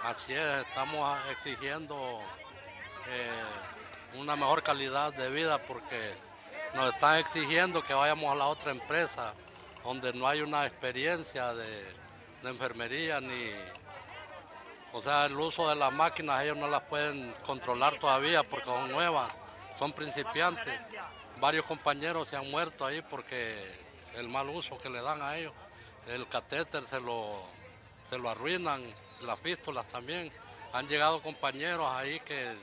Así es, estamos exigiendo una mejor calidad de vida porque nos están exigiendo que vayamos a la otra empresa donde no hay una experiencia de enfermería ni, o sea, el uso de las máquinas ellos no las pueden controlar todavía porque son nuevas, son principiantes. Varios compañeros se han muerto ahí porque el mal uso que le dan a ellos. El catéter se lo arruinan, las fístulas también. Han llegado compañeros ahí que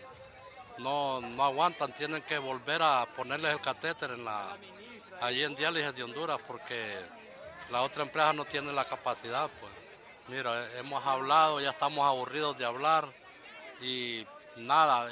no aguantan, tienen que volver a ponerles el catéter allí en Diálisis de Honduras porque la otra empresa no tiene la capacidad. Pues. Mira, hemos hablado, ya estamos aburridos de hablar y nada,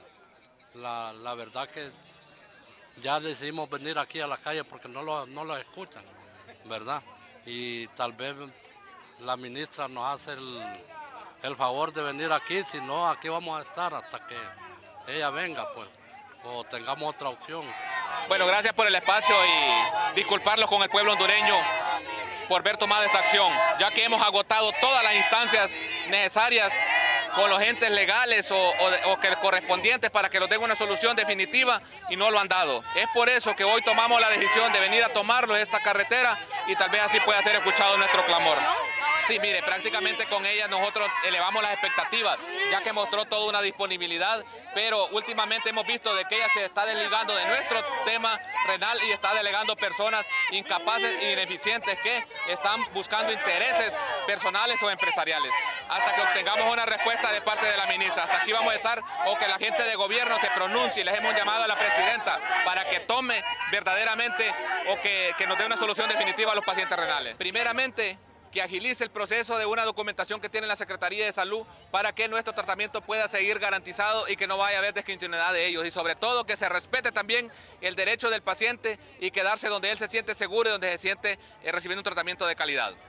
la verdad que ya decidimos venir aquí a la calle porque no lo escuchan, ¿verdad? Y tal vez la ministra nos hace el favor de venir aquí, si no, aquí vamos a estar hasta que ella venga, pues, o tengamos otra opción. Bueno, gracias por el espacio y disculparlos con el pueblo hondureño por ver tomado esta acción, ya que hemos agotado todas las instancias necesarias con los entes legales o que correspondientes para que nos den una solución definitiva y no lo han dado. Es por eso que hoy tomamos la decisión de venir a tomarlo esta carretera y tal vez así pueda ser escuchado nuestro clamor. Sí, mire, prácticamente con ella nosotros elevamos las expectativas, ya que mostró toda una disponibilidad, pero últimamente hemos visto de que ella se está desligando de nuestro tema renal y está delegando personas incapaces e ineficientes que están buscando intereses personales o empresariales. Hasta que obtengamos una respuesta de parte de la ministra, hasta aquí vamos a estar, o que la gente de gobierno se pronuncie. Les hemos llamado a la presidenta para que tome verdaderamente o que nos dé una solución definitiva a los pacientes renales. Primeramente, que agilice el proceso de una documentación que tiene la Secretaría de Salud para que nuestro tratamiento pueda seguir garantizado y que no vaya a haber discontinuidad de ellos. Y sobre todo que se respete también el derecho del paciente y quedarse donde él se siente seguro y donde se siente recibiendo un tratamiento de calidad.